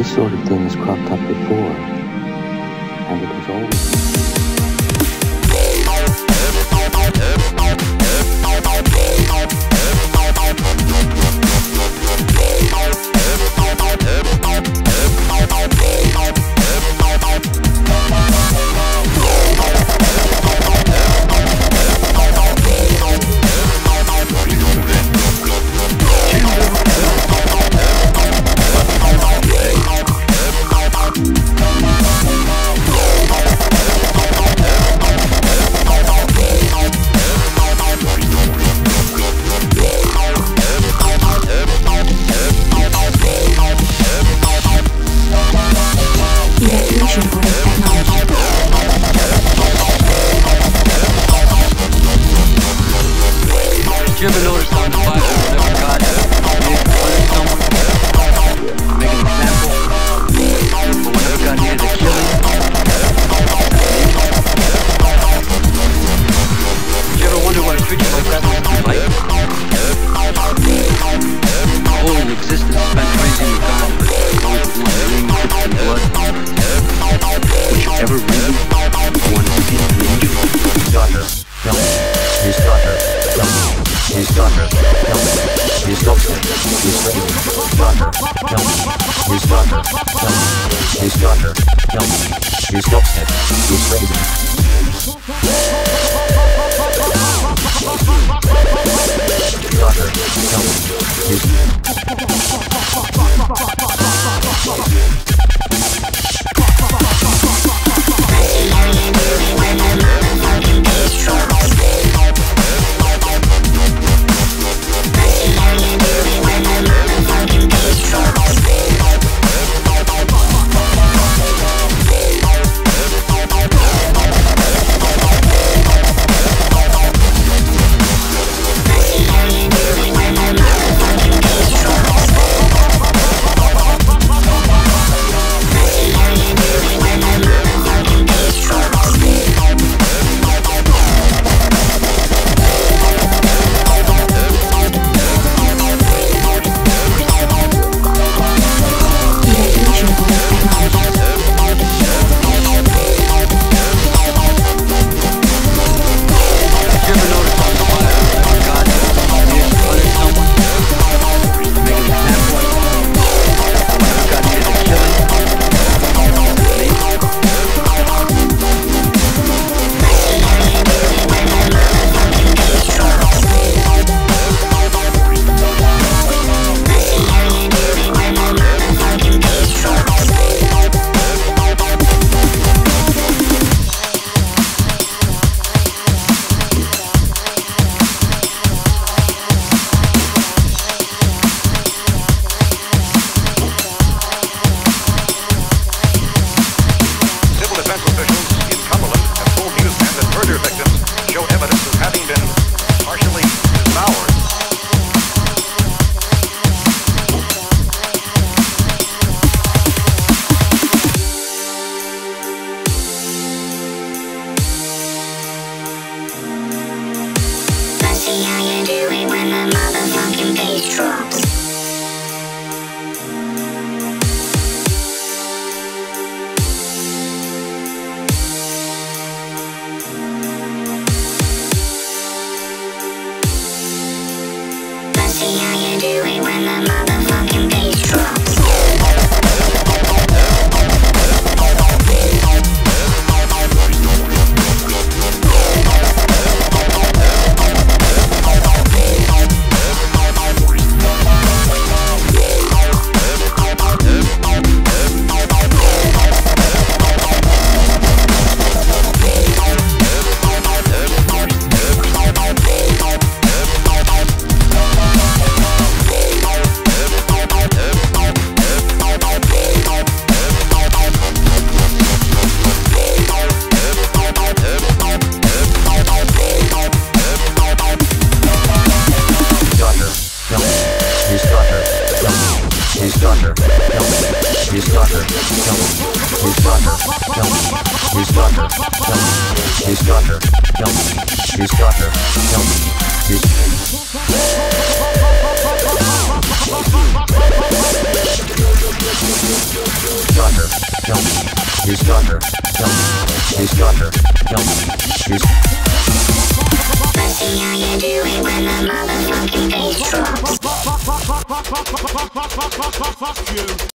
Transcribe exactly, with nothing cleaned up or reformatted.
This sort of thing has cropped up before, and it was always... You ever notice on the Bible whenever God needed to punish someone, make an example, or whenever God needed to kill him? Did you ever wonder what a creature like that must be like? The whole existence spent raising God, but always the one ring tipped in blood. Would you ever really want to see an angel? His daughter, no. His daughter, no. His daughter, no. His daughter, his baby, daughter, no. His daughter, no. His daughter, no. His daughter, his baby. Daughter, no. His... His daughter, tell me. His daughter, tell me. His... His daughter, kill me. His daughter, kill me. His Let's see how you do it when the motherfucking bass drops. Fuck you.